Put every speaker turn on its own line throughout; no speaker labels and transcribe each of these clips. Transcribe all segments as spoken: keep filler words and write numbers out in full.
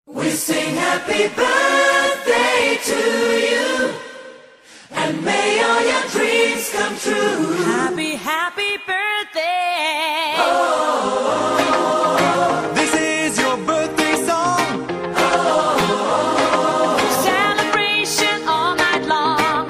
We sing happy birthday to you, and may all your dreams come true.
Happy, happy birthday.
Oh,
this is your birthday song.
Oh,
celebration all night long.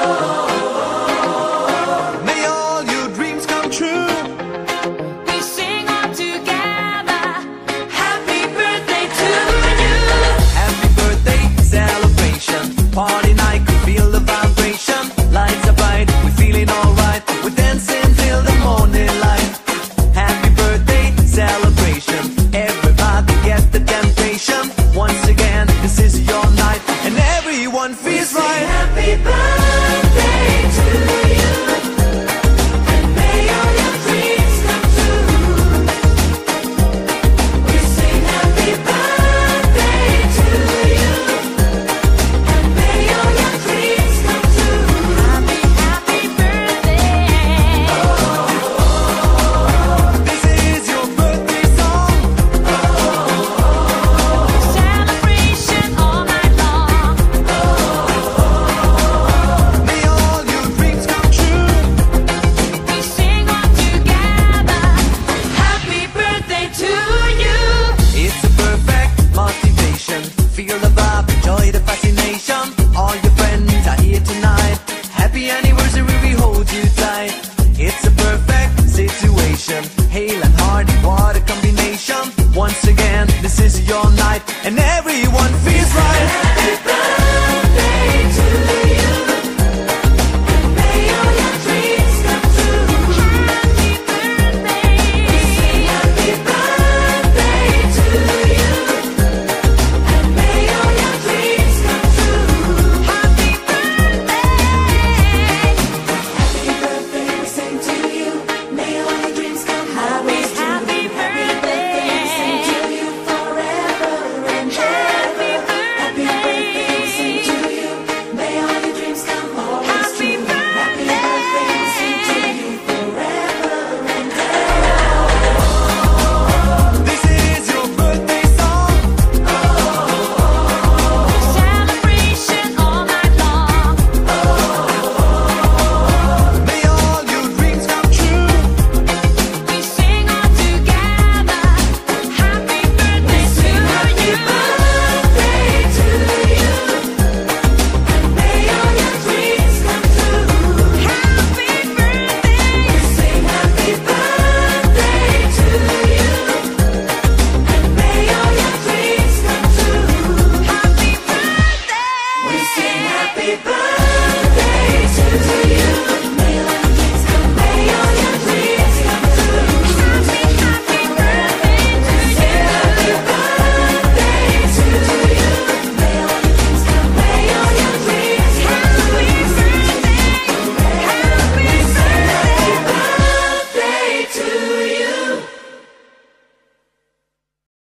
Oh,
may all your dreams come true.
We sing all together.
happy birthday to you.
Happy birthday celebration, party night, we feel the vibration. Lights are bright, we're feeling alright. We're dancing till the morning light. Happy birthday celebration, everybody get the temptation. Once again, this is your night, and everyone feels
We sing
right.
happy birthday to you, and may all your dreams come true. We sing happy birthday to you, and may all your dreams come true.
Happy, happy birthday.
This is your birthday song.
Celebration all night long.
May all your dreams come true.
We sing all together.
Happy birthday to you.
It's a perfect motivation. Feel the vibe, enjoy the fascination. All your friends are here tonight. Happy anniversary, we hold you tight. It's a perfect situation. Hale and Hardy, what a combination. Once again, this is your night, and